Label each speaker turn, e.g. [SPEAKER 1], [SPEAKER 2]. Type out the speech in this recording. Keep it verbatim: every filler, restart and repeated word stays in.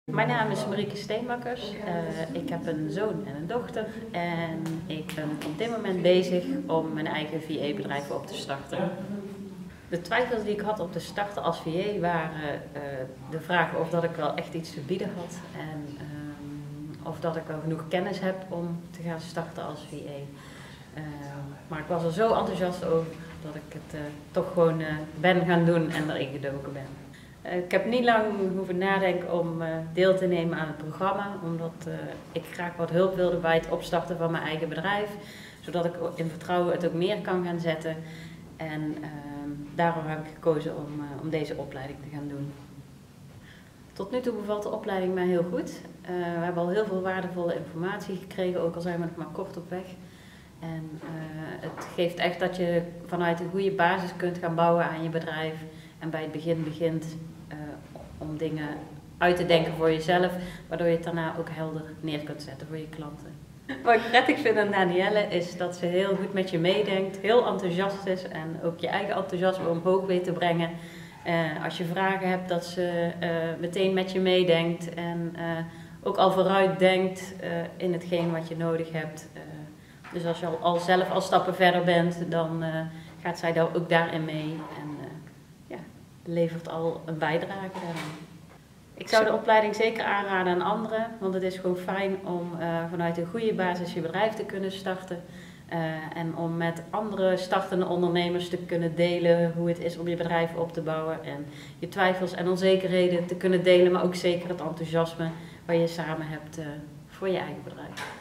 [SPEAKER 1] Mijn naam is Marieke Steenbakkers. Uh, ik heb een zoon en een dochter en ik ben op dit moment bezig om mijn eigen V A-bedrijf op te starten. De twijfels die ik had om te starten als V A waren uh, de vraag of dat ik wel echt iets te bieden had en uh, of dat ik wel genoeg kennis heb om te gaan starten als V A. Uh, maar ik was er zo enthousiast over dat ik het uh, toch gewoon uh, ben gaan doen en erin gedoken ben. Ik heb niet lang hoeven nadenken om uh, deel te nemen aan het programma, omdat uh, ik graag wat hulp wilde bij het opstarten van mijn eigen bedrijf, zodat ik in vertrouwen het ook meer kan gaan zetten. En uh, daarom heb ik gekozen om, uh, om deze opleiding te gaan doen. Tot nu toe bevalt de opleiding mij heel goed. Uh, we hebben al heel veel waardevolle informatie gekregen, ook al zijn we nog maar kort op weg. En uh, het geeft echt dat je vanuit een goede basis kunt gaan bouwen aan je bedrijf en bij het begin begint uh, om dingen uit te denken voor jezelf, waardoor je het daarna ook helder neer kunt zetten voor je klanten. Wat ik prettig vind aan Danielle is dat ze heel goed met je meedenkt, heel enthousiast is en ook je eigen enthousiasme omhoog weet te brengen. Uh, als je vragen hebt, dat ze uh, meteen met je meedenkt en uh, ook al vooruit denkt uh, in hetgeen wat je nodig hebt. Uh, dus als je al, al zelf al stappen verder bent, dan uh, gaat zij daar ook daarin mee en uh, ja, levert al een bijdrage daaraan. Ik zou de opleiding zeker aanraden aan anderen, want het is gewoon fijn om uh, vanuit een goede basis je bedrijf te kunnen starten. Uh, en om met andere startende ondernemers te kunnen delen hoe het is om je bedrijf op te bouwen. En je twijfels en onzekerheden te kunnen delen, maar ook zeker het enthousiasme wat je samen hebt uh, voor je eigen bedrijf.